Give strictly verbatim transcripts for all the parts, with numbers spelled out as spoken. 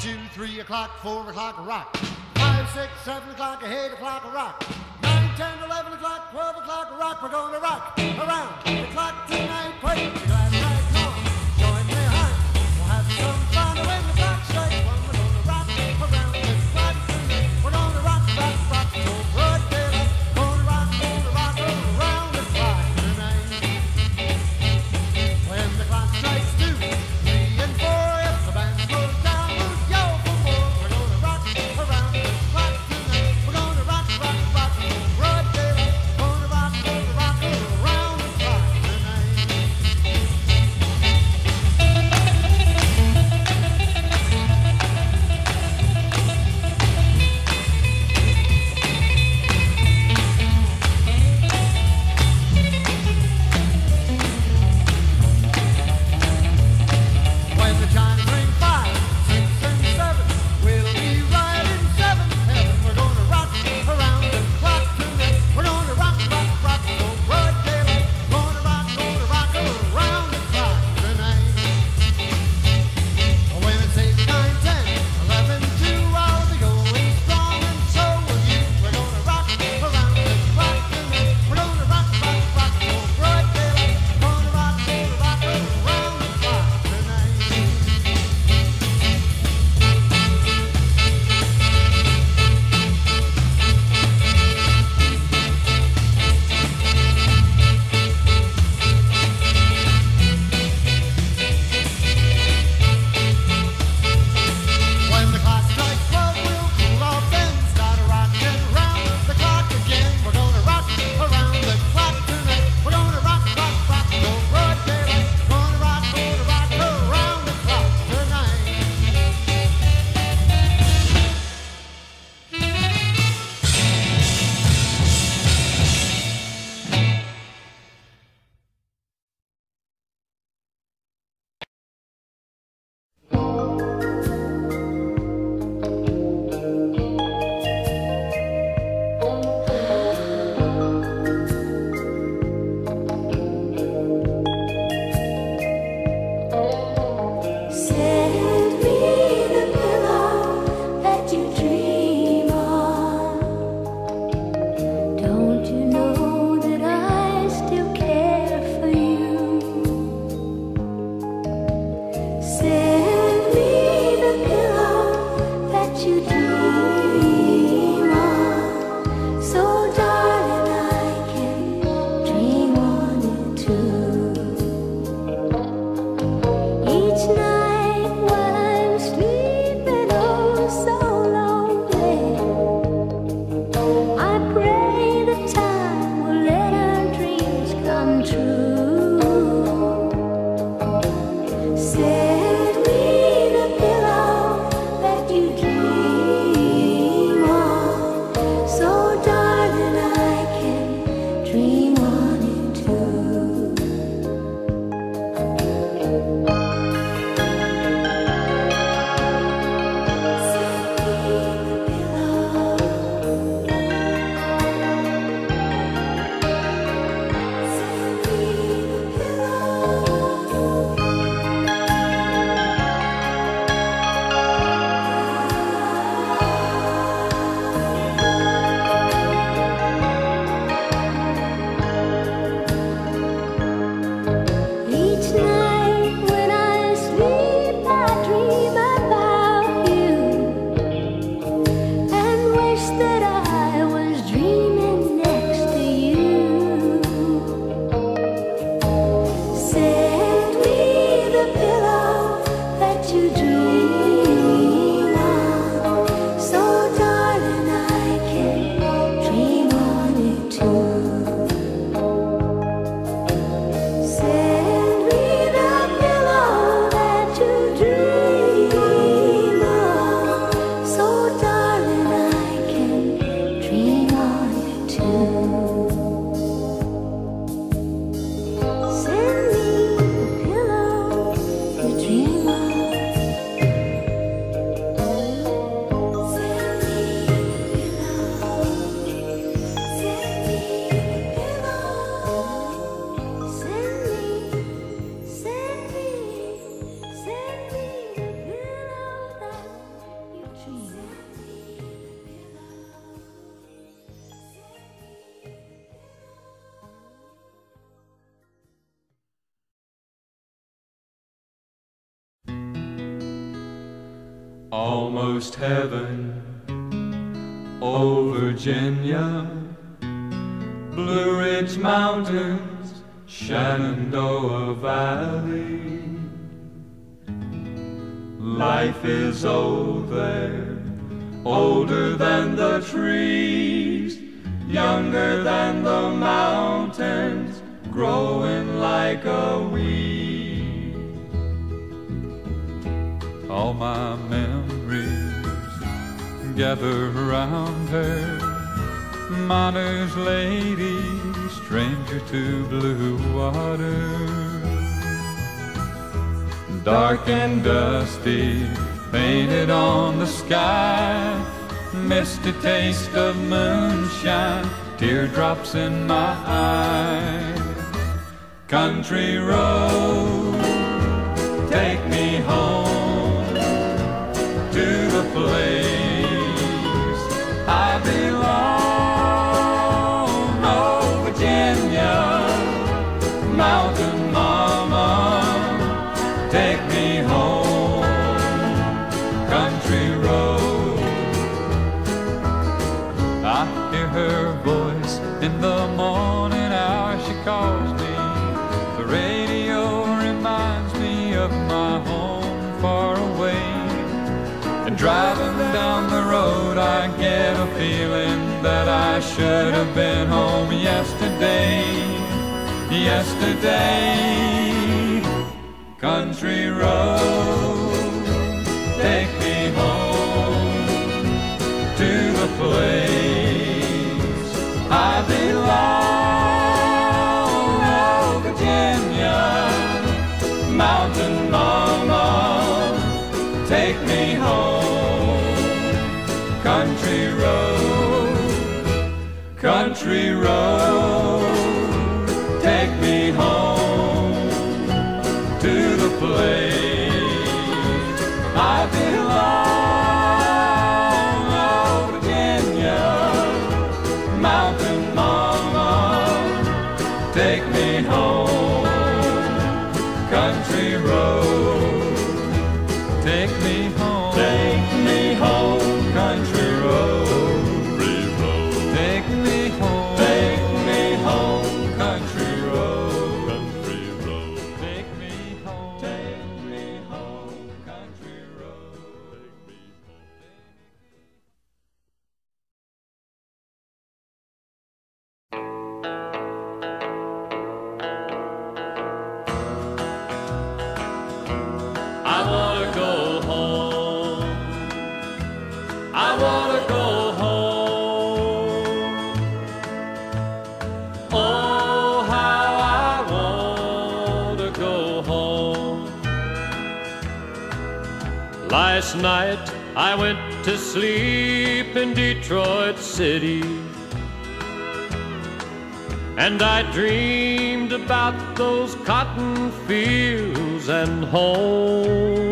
two, three o'clock, four o'clock, rock. Five, six, seven o'clock, eight o'clock, rock. Nine, ten, eleven o'clock, twelve o'clock, rock. We're gonna rock around the clock tonight. Put your glass right on. Join me, hon. We'll have some fun when the clock strikes one. We're gonna rock around the clock tonight. We're gonna rock, rock, rock till broad daylight. Gonna rock, gonna rock around the clock tonight. When the clock strikes two, three, and four, if the band slows down, we'll yell for more. We're gonna rock around the clock tonight. We're gonna rock, rock, rock till broad daylight. Gonna rock, gonna rock around the clock tonight. Almost heaven, oh Virginia, Blue Ridge Mountains, Shenandoah Valley. Life is old there, older than the trees, younger than the mountains, growing like a weed. All my memories gather round her, miner's lady, stranger to blue water. Dark and dusty, painted on the sky, misty taste of moonshine, teardrops in my eyes. Country road, take me home to the place I belong. Oh, Virginia, mountain mama, take me home, country road. I hear her voice in the morning hour, she calls me. The radio reminds me of my home far away. And driving down the road I get a feeling that I should have been home yesterday. Yesterday, country road, take me home to the place I belong. Oh, Virginia, mountain mama, take me home, country road, country road, take me home to the place I belong. Oh, Virginia, mountain mama, take me home, country road, take me home, take me home, country road, take me home, take me home, country road, country road, take me home, take me home, country road, take me I wanna go home. I wanna go home. Oh, how I wanna go home. Last night I went to sleep in Detroit City, and I dreamed about those cotton fields and home.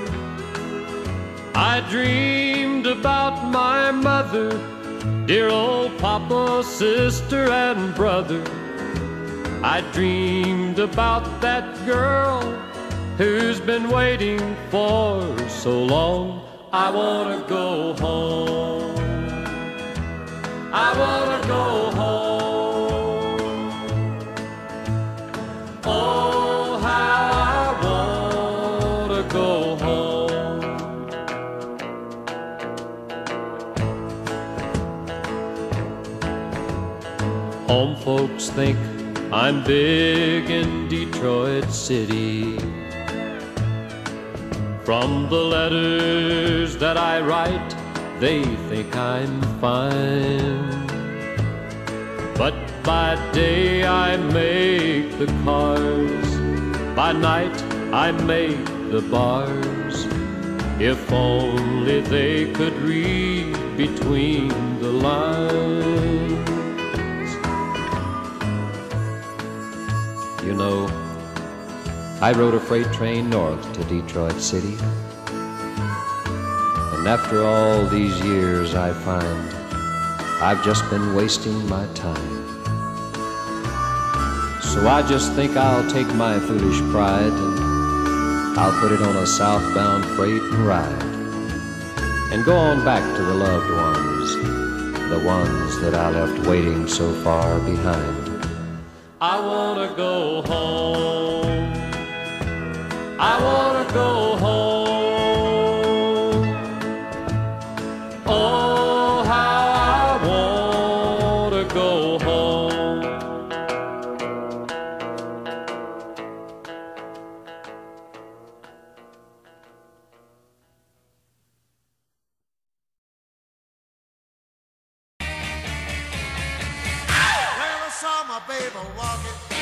I dreamed about my mother, dear old papa, sister, and brother. I dreamed about that girl who's been waiting for so long. I wanna go home. I wanna go home. Oh, how I wanna go home. Home folks think I'm big in Detroit City. From the letters that I write, they think I'm fine. But by day I make the cars, by night I make the bars. If only they could read between the lines. You know, I rode a freight train north to Detroit City, and after all these years I find I've just been wasting my time. So I just think I'll take my foolish pride and I'll put it on a southbound freight and ride and go on back to the loved ones, the ones that I left waiting so far behind. I wanna go home. I wanna go home. Oh, how I wanna go home. Well, I saw my baby walking